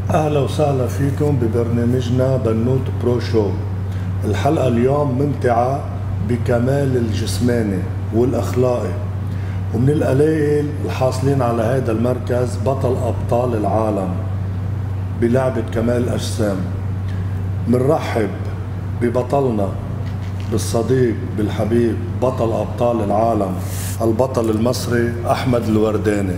أهلا وسهلا فيكم ببرنامجنا بنوت برو شو. الحلقة اليوم ممتعة بكمال الجسماني والأخلاقي، ومن القلائل الحاصلين على هذا المركز بطل أبطال العالم بلعبة كمال الأجسام. منرحب ببطلنا، بالصديق، بالحبيب، بطل أبطال العالم، البطل المصري أحمد الورداني.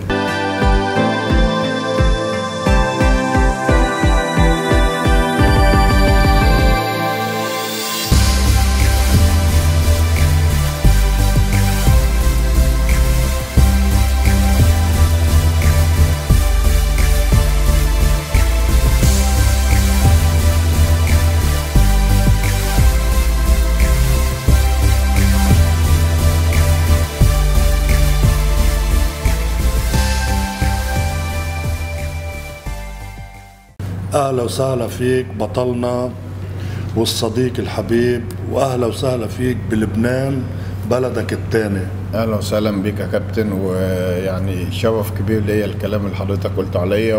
أهلا وسهلا فيك بطلنا والصديق الحبيب، وأهلا وسهلا فيك بلبنان بلدك الثاني. اهلا وسهلا بك يا كابتن، ويعني شرف كبير ليا الكلام اللي حضرتك قلت عليا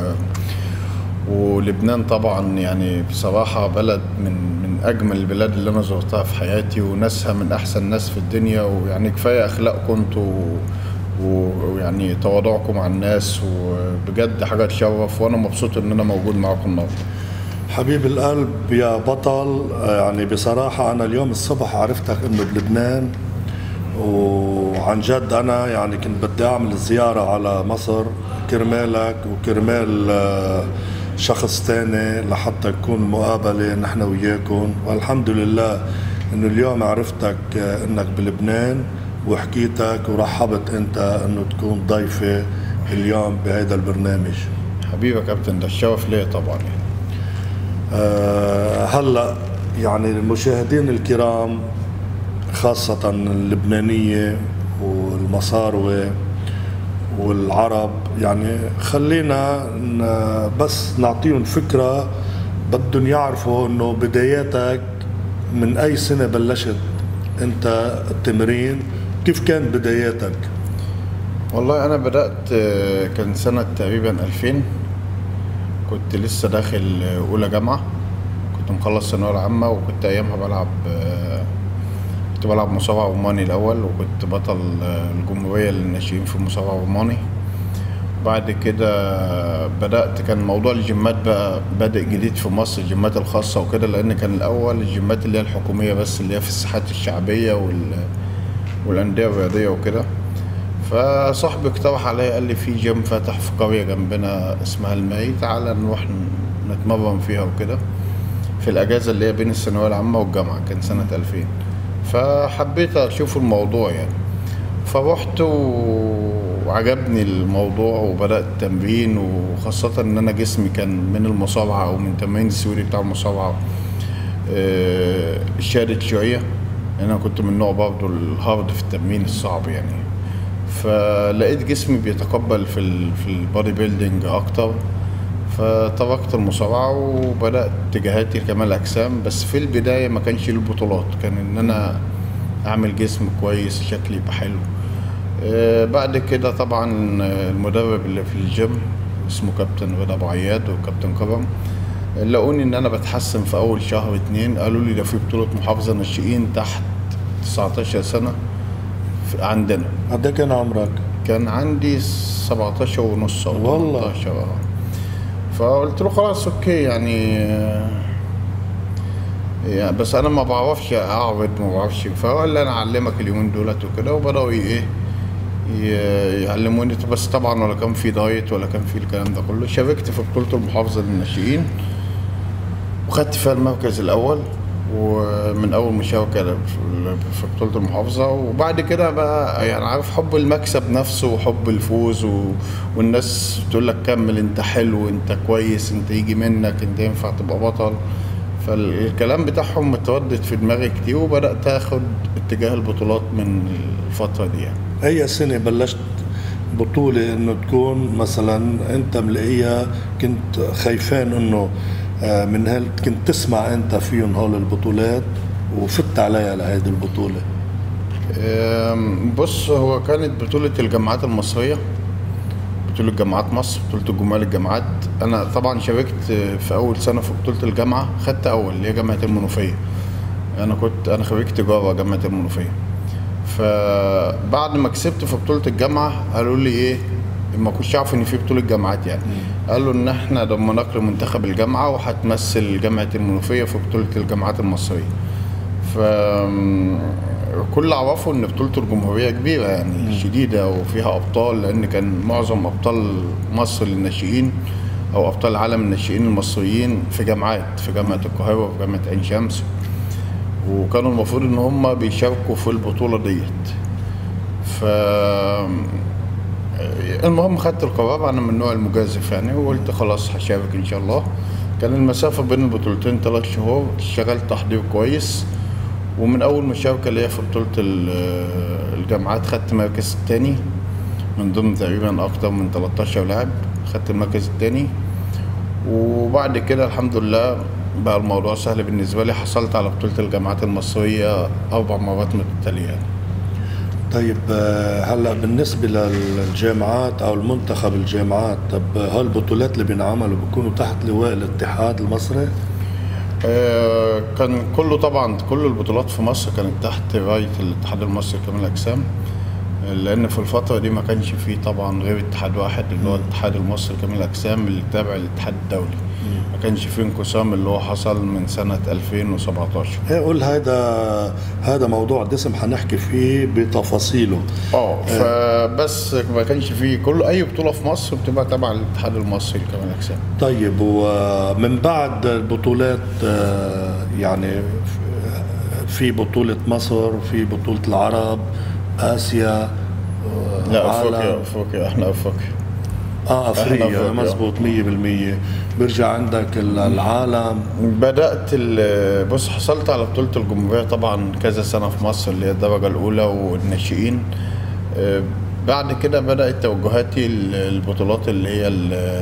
ولبنان طبعا يعني بصراحة بلد من أجمل البلاد اللي أنا زرتها في حياتي، وناسها من أحسن ناس في الدنيا، ويعني كفاية أخلاقكم انتوا ويعني تواضعكم مع الناس، وبجد حاجة تشرف، وأنا مبسوط إن أنا موجود معاكم النهارده. حبيب القلب يا بطل، يعني بصراحة أنا اليوم الصبح عرفتك إنه بلبنان، وعن جد أنا يعني كنت بدي أعمل زيارة على مصر كرمالك وكرمال شخص تاني لحتى تكون مقابلة نحن وياكم، والحمد لله إنه اليوم عرفتك إنك بلبنان وحكيتك ورحبت أنت إنه تكون ضيفة اليوم بهذا البرنامج. حبيبي يا كابتن، ده الشرف ليا طبعا يعني. هلا يعني المشاهدين الكرام خاصة اللبنانية والمصاروة والعرب، يعني خلينا بس نعطيهم فكرة، بدهم يعرفوا انه بداياتك من اي سنة بلشت انت التمرين، كيف كانت بداياتك؟ والله أنا بدأت كان سنة تقريبا 2000، كنت لسه داخل أولى جامعة، كنت مخلص الثانوية العامة، وكنت أيامها كنت بلعب مصارعة روماني الأول، وكنت بطل الجمهورية للناشئين في المصارعة الروماني. بعد كده بدأت، كان موضوع الجيمات بقى بادئ جديد في مصر، الجيمات الخاصة وكده، لأن كان الأول الجيمات اللي هي الحكومية بس، اللي هي في الساحات الشعبية والأندية الرياضية وكده. فصاحبي اقترح عليا، قال لي في جيم فاتح في قرية جنبنا اسمها الماي، تعالى نروح نتمرن فيها وكده، في الأجازة اللي هي بين الثانوية العامة والجامعة، كان سنة 2000. فحبيت أشوف الموضوع يعني، فروحت وعجبني الموضوع، وبدأت التمرين، وخاصة إن أنا جسمي كان من المصارعة أو من تمرين السوري بتاع المصارعة شادد شوية، أنا كنت من نوع برضه الهارد في التمرين الصعب يعني. فلقيت جسمي بيتقبل في البودي بيلدينج اكتر، فتركت المصارعه وبدات اتجاهاتي كمال اجسام. بس في البدايه ما كانش البطولات، كان ان انا اعمل جسم كويس، شكلي يبقى حلو. بعد كده طبعا المدرب اللي في الجيم اسمه كابتن رضا ابو عياد وكابتن كرم، لقوني ان انا بتحسن في اول شهر 2، قالوا لي ده في بطوله محافظه ناشئين تحت 19 سنه عندنا. قد ايه كان عمرك؟ كان عندي 17 ونص او 18. فقلت له خلاص اوكي يعني بس انا ما بعرفش اعرض، ما بعرفش، فقال لي انا اعلمك اليومين دولت وكده، وبداوا يعلموني. بس طبعا ولا كان في دايت ولا كان في الكلام ده كله. شاركت في بطوله المحافظه للناشئين وخدت فيها المركز الاول، ومن اول مشاركه في بطوله المحافظه. وبعد كده بقى يعني عارف حب المكسب نفسه وحب الفوز، والناس تقول لك كمل، انت حلو، انت كويس، انت يجي منك، انت ينفع تبقى بطل. فالكلام بتاعهم متردد في دماغي كتير، وبدات اخد اتجاه البطولات من الفتره دي يعني. اي سنه بلشت بطوله انه تكون مثلا انت ملاقيها، كنت خايفان انه من كنت تسمع انت فيهم هول البطولات وفت عليها لهيدي البطوله؟ بص، هو كانت بطولة الجامعات المصرية، بطولة جامعات مصر، بطولة الجمهورية للجامعات. أنا طبعا شاركت في أول سنة في بطولة الجامعة، خدت أول اللي هي جامعة المنوفية. أنا خريج تجارة جامعة المنوفية. فبعد ما كسبت في بطولة الجامعة قالوا لي إيه، ما كنتش عارف إن في بطولة جامعات يعني. قالوا إن إحنا ضمناك لمنتخب الجامعة وهتمثل جامعة المنوفية في بطولة الجامعات المصرية. كل اعرفه ان بطوله الجمهوريه كبيره يعني شديده وفيها ابطال، لان كان معظم ابطال مصر للناشئين او ابطال العالم الناشئين المصريين في جامعات، في جامعه القاهره وفي جامعه عين شمس، وكانوا المفروض ان هم بيشاركوا في البطوله ديت. ف المهم خدت القرار، انا من النوع المجازف يعني، وقلت خلاص هشارك ان شاء الله. كان المسافه بين البطولتين 3 شهور، اشتغلت تحضير كويس، ومن اول مشاركه ليا في بطوله الجامعات خدت مركز الثاني من ضمن تقريبا اكتر من 13 لاعب، خدت المركز الثاني. وبعد كده الحمد لله بقى الموضوع سهل بالنسبه لي، حصلت على بطوله الجامعات المصريه 4 مرات متتاليه. طيب هلا بالنسبة للجامعات أو المنتخب الجامعات، طب هالبطولات اللي بينعملوا بيكونوا تحت لواء الاتحاد المصري؟ كان كله طبعا كل البطولات في مصر كانت تحت راية الاتحاد المصري لكمال الأجسام، لأن في الفترة دي ما كانش فيه طبعا غير اتحاد واحد اللي هو الاتحاد المصري لكمال الأجسام اللي تابع للاتحاد الدولي. ما كانش فيه انقسام اللي هو حصل من سنة 2017. قول هذا موضوع دسم هنحكي فيه بتفاصيله. فبس ما كانش فيه أي بطولة في مصر بتبقى تابعة للاتحاد المصري لكمال الأجسام. طيب ومن بعد البطولات يعني في بطولة مصر، في بطولة العرب، آسيا، لا أفريقيا احنا أفريقيا مزبوط 100%. بيرجع عندك العالم. بدأت بص، حصلت على بطولة الجمهورية طبعا كذا سنة في مصر اللي هي الدرجة الأولى والناشئين. بعد كده بدأت توجهاتي البطولات اللي هي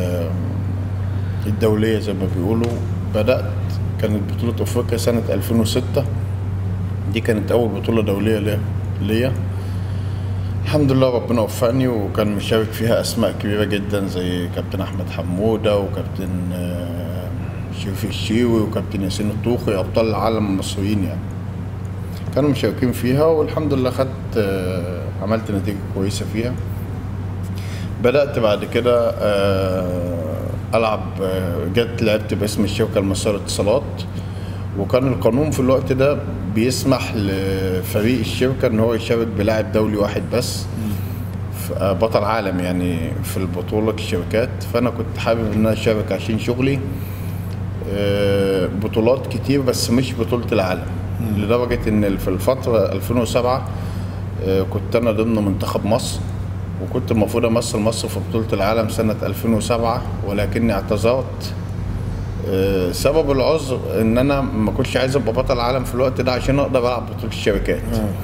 الدولية زي ما بيقولوا. كانت بطولة أفريقيا سنة 2006، دي كانت أول بطولة دولية ليا. الحمد لله ربنا وفقني، وكان مشارك فيها أسماء كبيرة جدا زي كابتن أحمد حمودة وكابتن شريف الشيوي وكابتن ياسين الطوخي، أبطال العالم المصريين يعني كانوا مشاركين فيها، والحمد لله عملت نتيجة كويسة فيها. بدأت بعد كده ألعب، لعبت باسم الشركة المصرية للاتصالات، وكان القانون في الوقت ده بيسمح لفريق الشركة ان هو يشارك بلاعب دولي واحد بس، بطل عالم يعني في البطولة الشركات. فانا كنت حابب ان انا اشارك عشان شغلي بطولات كتير بس مش بطولة العالم. لدرجة ان في الفترة 2007 كنت انا ضمن منتخب مصر، وكنت المفروض امثل مصر في بطولة العالم سنة 2007، ولكني اعتذرت. سبب العذر ان انا ما كنتش عايز ابقى بطل عالم في الوقت ده عشان اقدر العب بطولة الشركات.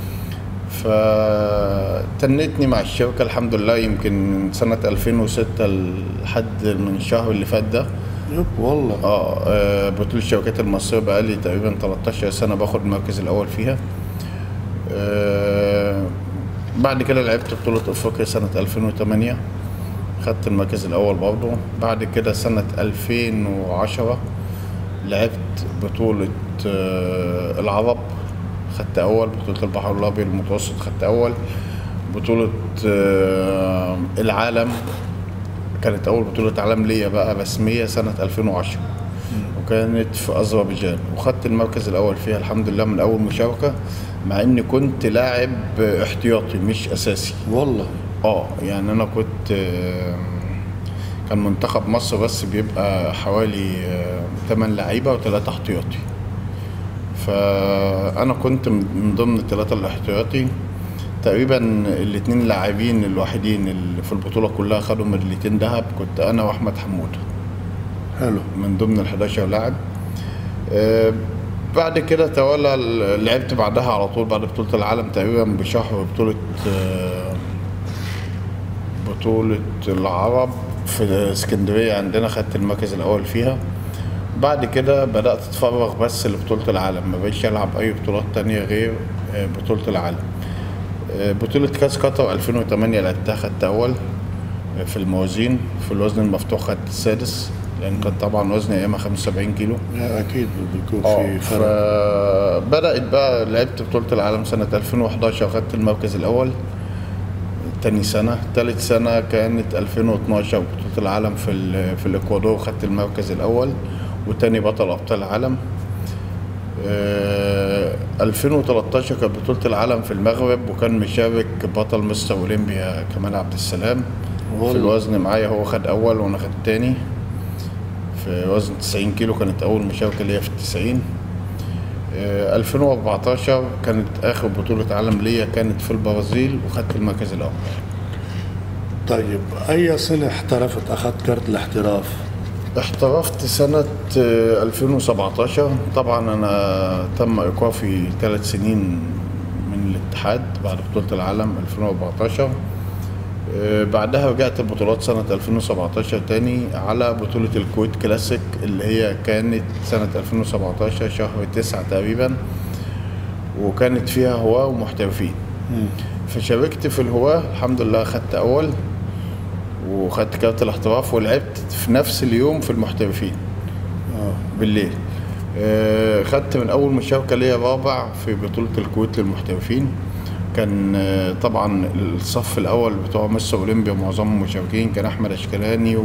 فتنتني مع الشركة الحمد لله، يمكن من سنة 2006 لحد من الشهر اللي فات ده. والله بطولة الشركات المصرية بقالي تقريبا 13 سنة باخد المركز الاول فيها. بعد كده لعبت بطولة افريقيا سنة 2008، خدت المركز الأول برضه. بعد كده سنة 2010 لعبت بطولة العرب، خدت أول. بطولة البحر الأبيض المتوسط خدت أول. بطولة العالم كانت أول بطولة عالم ليا بقى رسمية سنة 2010، وكانت في أذربيجان، وخدت المركز الأول فيها الحمد لله من أول مشاركة، مع إني كنت لاعب احتياطي مش أساسي. والله يعني انا كنت كان منتخب مصر بس بيبقى حوالي 8 لعيبه و3 احتياطي، فانا كنت من ضمن ال3 الاحتياطي. تقريبا ال2 لاعبين الوحيدين اللي في البطوله كلها خدوا ميداليتين ذهب، كنت انا واحمد حموده. حلو. من ضمن ال11 لاعب. بعد كده لعبت بعدها على طول بعد بطوله العالم تقريبا بشهر بطولة العرب في اسكندرية عندنا، خدت المركز الأول فيها. بعد كده بدأت أتفرغ بس لبطولة العالم، ما بقيتش ألعب أي بطولات تانية غير بطولة العالم. بطولة كاس قطر 2008 لعبتها، خدت أول. في الموازين. في الوزن المفتوح خدت السادس، لان كان طبعا وزني ايامها 75 كيلو. اكيد بيكون في فرق. فبدات بقى لعبت بطوله العالم سنه 2011 وخدت المركز الاول. تاني سنه، تالت سنه كانت 2012 بطوله العالم في الاكوادور، خدت المركز الاول وتاني بطل ابطال العالم. 2013 كانت بطولة العالم في المغرب، وكان مشارك بطل مستر اولمبيا كمال عبد السلام في الوزن معايا. هو خد اول وانا خد تاني في وزن 90 كيلو، كانت اول مشاركة ليا في ال90. 2014 كانت اخر بطولة عالم ليا، كانت في البرازيل وخدت المركز الاول. طيب اي سنة احترفت، اخذت كارت الاحتراف؟ احترفت سنة 2017. طبعا أنا تم إيقافي 3 سنين من الاتحاد بعد بطولة العالم 2014. بعدها رجعت البطولات سنة 2017 تاني على بطولة الكويت كلاسيك، اللي هي كانت سنة 2017 شهر 9 تقريبا، وكانت فيها هواة ومحترفين. فشاركت في الهواة، الحمد لله خدت أول وخدت كارت الاحتراف، ولعبت في نفس اليوم في المحترفين بالليل. خدت من اول مشاركه ليا رابع في بطوله الكويت للمحترفين. كان طبعا الصف الاول بتوع مستر اولمبيا معظمهم مشاركين، كان احمد اشكلاني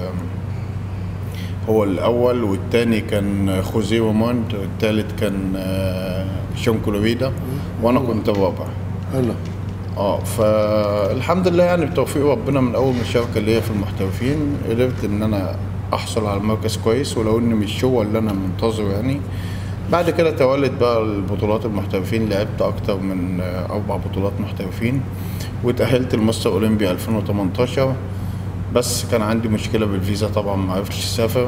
هو الاول، والثاني كان خوزيه وموند، والثالث كان شون كولوريدا، وانا كنت الرابع. حلو. فالحمد لله يعني بتوفيق ربنا من اول مشاركه ليا في المحترفين قدرت ان انا احصل على مركز كويس، ولو ان مش هو اللي انا منتظره يعني. بعد كده توالت بقى البطولات المحترفين، لعبت اكتر من 4 بطولات محترفين، واتأهلت المستر اولمبيا 2018. بس كان عندي مشكله بالفيزا طبعا، ما عرفتش اسافر.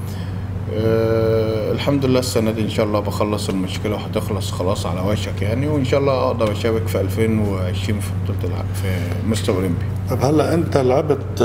الحمد لله السنة دي إن شاء الله بخلص المشكلة وهتخلص خلاص على وشك يعني، وإن شاء الله أقدر أشارك في 2020 في بطولة في مستر أولمبي. طب هلا أنت لعبت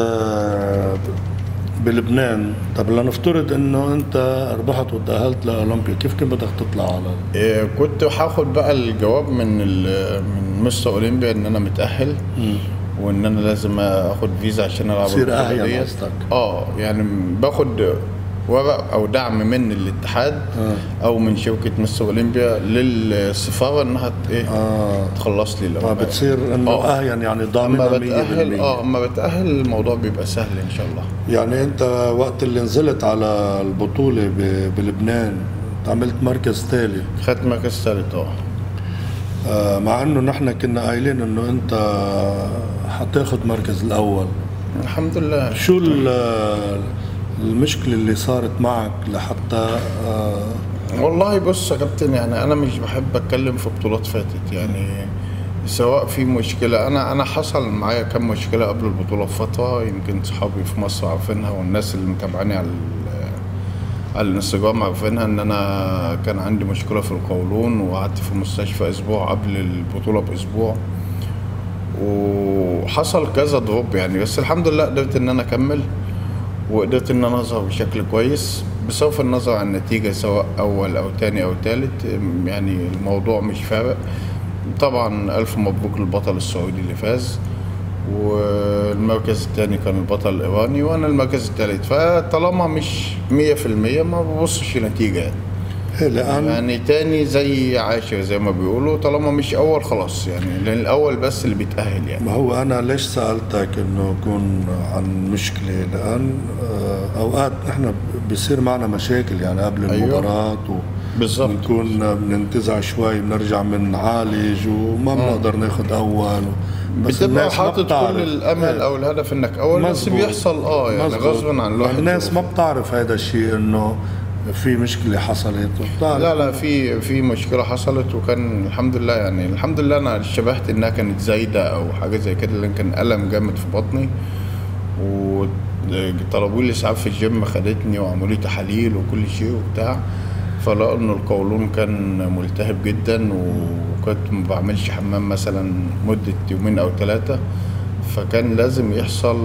بلبنان، طب لنفترض إنه أنت ربحت وتأهلت لأولمبيا، كيف كنت بدك تطلع على كنت هاخد بقى الجواب من مستر أولمبيا إن أنا متأهل، وإن أنا لازم آخد فيزا عشان ألعب تصير أهين قصدك؟ يعني باخد ورق او دعم من الاتحاد او من شركه مستر اولمبيا للسفاره انها تخلص لي الأمر. بتصير انه يعني ضامنه 100%. اما بتاهل الموضوع بيبقى سهل ان شاء الله. يعني انت وقت اللي نزلت على البطوله بلبنان عملت مركز ثالث؟ خدت مركز ثالث. مع انه نحن كنا قايلين انه انت حتاخد مركز الاول. الحمد لله. شو المشكلة اللي صارت معك لحتى والله بص يا كابتن، يعني أنا مش بحب أتكلم في بطولات فاتت، يعني سواء في مشكلة أنا حصل معايا كم مشكلة قبل البطولة بفترة، يمكن صحابي في مصر عارفينها والناس اللي متابعاني على الانستجرام عارفينها، إن أنا كان عندي مشكلة في القولون وقعدت في المستشفى أسبوع قبل البطولة بأسبوع، وحصل كذا دروب يعني. بس الحمد لله قدرت إن أنا أكمل، وقدرت ان انا اظهر بشكل كويس بصرف النظر عن النتيجه سواء اول او تاني او تالت، يعني الموضوع مش فارق. طبعا الف مبروك للبطل السعودي اللي فاز، والمركز الثاني كان البطل الايراني وانا المركز الثالث. فطالما مش 100% ما ببصش النتيجه يعني تاني زي عاشر زي ما بيقولوا، طالما مش اول خلاص يعني، لان الاول بس اللي بيتاهل يعني. ما هو انا ليش سالتك انه يكون عن مشكله، لان اوقات احنا بيصير معنا مشاكل يعني قبل المباراه بالظبط، بنكون بننتزع شوي، بنرجع بنعالج وما بنقدر ناخد اول، بس بتبقى حاطط كل الامل او الهدف انك اول، بس بيحصل يعني غصبا عن الواحد. الناس ما بتعرف هذا الشيء انه في مشكله حصلت. لا في مشكله حصلت، وكان الحمد لله يعني الحمد لله انا شبهت انها كانت زايده او حاجه زي كده، لان كان الم جامد في بطني، وطلبوا لي اسعاف في الجيم خدتني وعملوا لي تحاليل وكل شيء وبتاع، فلقوا انه القولون كان ملتهب جدا، وكنت ما بعملش حمام مثلا مده 2 أو 3، فكان لازم يحصل،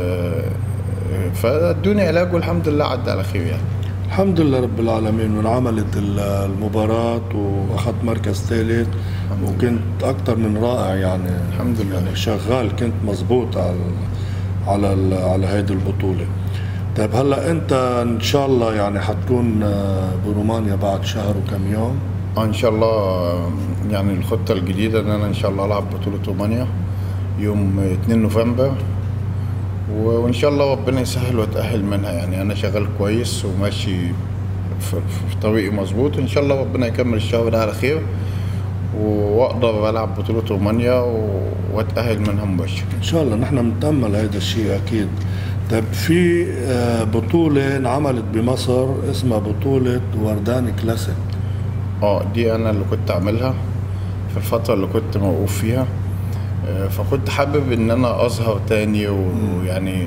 فادوني علاج والحمد لله عدى على خير يعني. الحمد لله رب العالمين. وانعملت المباراة واخذت مركز ثالث، وكنت اكثر من رائع يعني. الحمد لله يعني شغال، كنت مزبوط على هيدي البطولة. طيب هلا انت ان شاء الله يعني حتكون برومانيا بعد شهر وكم يوم؟ ان شاء الله. يعني الخطة الجديدة ان انا ان شاء الله العب بطولة رومانيا يوم 2 نوفمبر، وان شاء الله ربنا يسهل واتأهل منها. يعني انا شغال كويس وماشي في طريقي مظبوط، ان شاء الله ربنا يكمل الشهر ده على خير واقدر العب بطولة رومانيا واتأهل منها مباشر ان شاء الله. نحن بنتأمل هذا الشيء اكيد. طيب في بطولة انعملت بمصر اسمها بطولة ورداني كلاسيك. دي انا اللي كنت اعملها في الفترة اللي كنت موقوف فيها، فكنت حابب ان انا اظهر تاني ويعني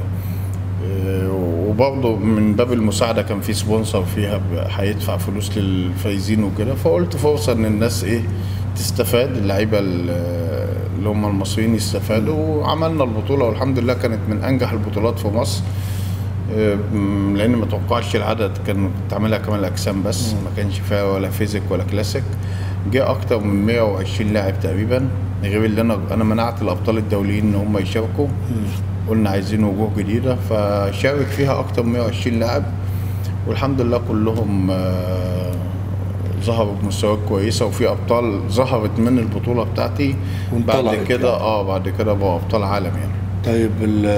وبرضه من باب المساعدة كان في سبونسر فيها هيدفع فلوس للفايزين وكده، فقلت فرصة ان الناس تستفاد، اللعيبة اللي هم المصريين يستفادوا، وعملنا البطولة والحمد لله كانت من انجح البطولات في مصر. لان ما توقعش العدد، كنت عاملها كمان الاجسام بس، ما كانش فيها ولا فيزيك ولا كلاسيك. جاء اكتر من 120 لاعب تقريبا، غير اللي انا منعت الابطال الدوليين ان هم يشاركوا. قلنا عايزين وجوه جديده، فشارك فيها اكتر من 120 لاعب، والحمد لله كلهم ظهروا بمستويات كويسه، وفي ابطال ظهرت من البطوله بتاعتي بعد كده يعني. بعد كده بقوا ابطال عالم يعني. طيب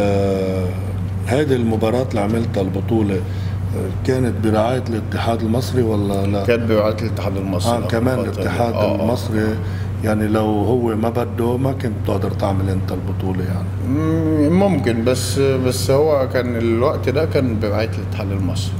هذه المباراة اللي عملتها البطولة كانت برعاية الاتحاد المصري ولا لا؟ كانت برعاية الاتحاد المصري. كمان الاتحاد المصري. يعني لو هو ما بده ما كنت تقدر تعمل انت البطولة يعني؟ ممكن، بس هو كان الوقت ده كان برعاية الاتحاد المصري.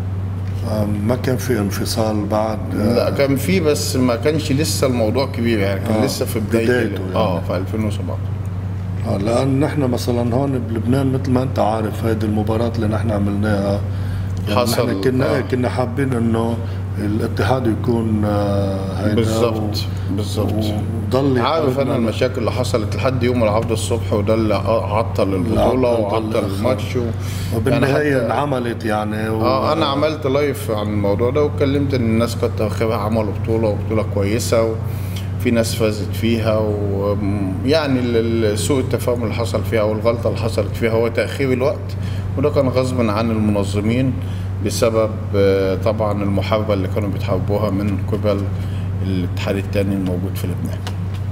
ما كان في انفصال بعد؟ لا كان في، بس ما كانش لسه الموضوع كبير يعني، كان لسه في بدايته يعني. في 2017. لأن نحن مثلا هون بلبنان مثل ما أنت عارف هذه المباراة اللي نحن عملناها يعني حصل كنا حابين إنه الاتحاد يكون هيدا بالظبط. عارف أنا المشاكل اللي حصلت لحد يوم العودة الصبح، وده اللي عطل البطولة وعطل الماتش وبالنهاية يعني انعملت يعني أنا عملت لايف عن الموضوع ده، واتكلمت إن الناس كتر خيرها عملوا بطولة كويسة، في ناس فازت فيها، ويعني سوء التفاهم اللي حصل فيها او الغلطه اللي حصلت فيها هو تاخير الوقت، وده كان غصبا عن المنظمين بسبب طبعا المحاربه اللي كانوا بيتحاربوها من قبل الاتحاد الثاني الموجود في لبنان.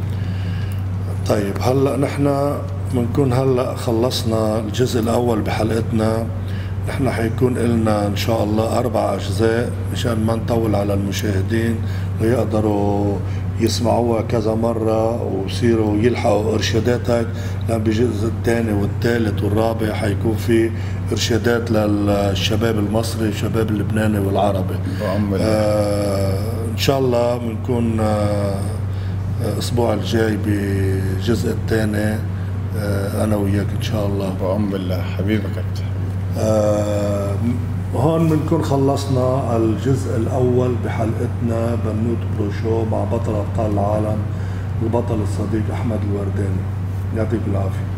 طيب هلا نحن بنكون هلا خلصنا الجزء الاول بحلقتنا. نحن حيكون لنا ان شاء الله 4 أجزاء مشان ما نطول على المشاهدين ويقدروا يسمعوها كذا مرة ويصيروا يلحقوا إرشاداتك، لأن بالجزء الثاني والثالث والرابع حيكون في إرشادات للشباب المصري، الشباب اللبناني والعربي. إن شاء الله بنكون الأسبوع الجاي بالجزء الثاني أنا وياك إن شاء الله. بأمر الله. حبيبك كابتن. هون بنكون خلصنا الجزء الأول بحلقتنا بنوت برو شو مع بطل أبطال العالم البطل الصديق أحمد الورداني. يعطيك العافية.